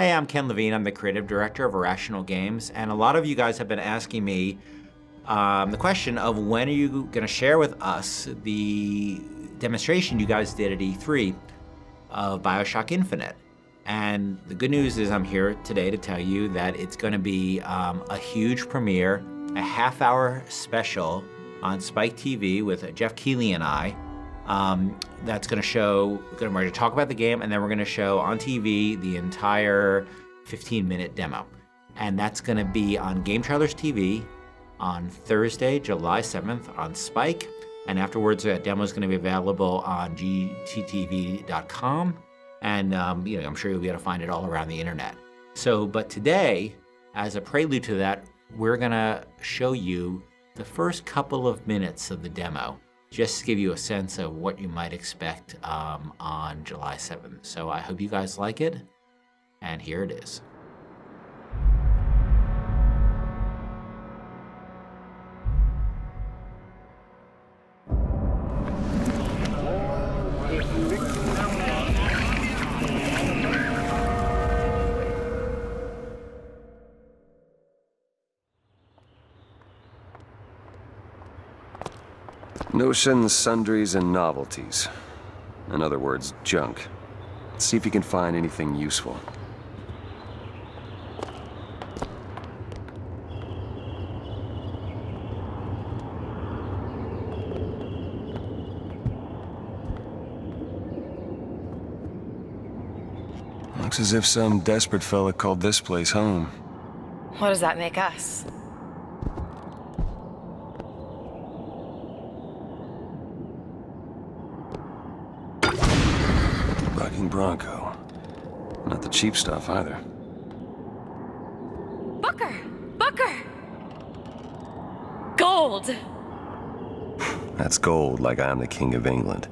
Hey, I'm Ken Levine. I'm the creative director of Irrational Games, and a lot of you guys have been asking me the question of when are you going to share with us the demonstration you guys did at E3 of BioShock Infinite. And the good news is I'm here today to tell you that it's going to be a huge premiere, a half-hour special on Spike TV with Jeff Keighley and I. That's going to show, we're going to talk about the game, and then we're going to show on TV the entire 15-minute demo. And that's going to be on Game Trailers TV on Thursday, July 7th on Spike. And afterwards, that demo is going to be available on gttv.com. And I'm sure you'll be able to find it all around the internet. But today, as a prelude to that, we're going to show you the first couple of minutes of the demo, just to give you a sense of what you might expect on July 7th. So I hope you guys like it, and here it is. Notions, sundries, and novelties. In other words, junk. Let's see if you can find anything useful. Looks as if some desperate fella called this place home. What does that make us? Bronco. Not the cheap stuff either. Booker! Booker! Gold! That's gold, like I'm the King of England.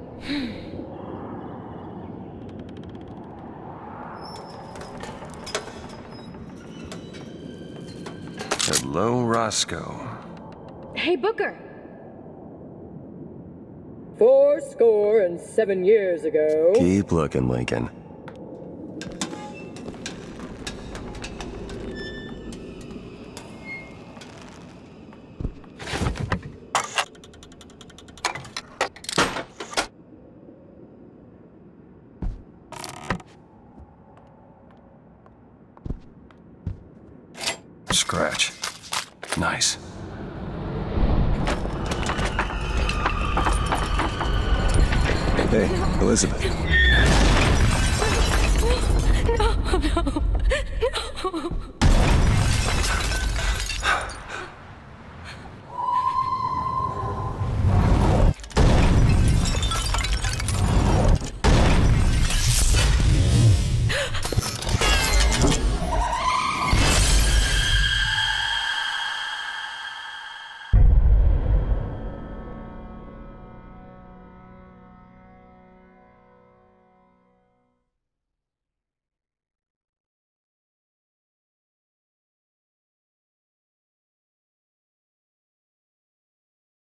Hello, Roscoe. Hey, Booker! 407 years ago. Keep looking, Lincoln. Scratch. Nice. Hey, Elizabeth.